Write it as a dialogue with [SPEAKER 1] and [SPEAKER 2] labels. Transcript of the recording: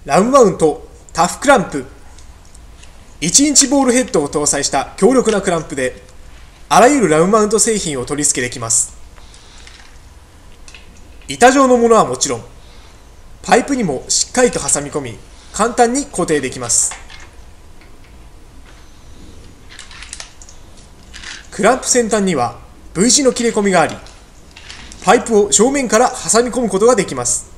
[SPEAKER 1] ラウンマウントタフクランプ。1インチボールヘッドを搭載した強力なクランプで、あらゆるラウンマウント製品を取り付けできます。板状のものはもちろん、パイプにもしっかりと挟み込み、簡単に固定できます。クランプ先端には V 字の切れ込みがあり、パイプを正面から挟み込むことができます。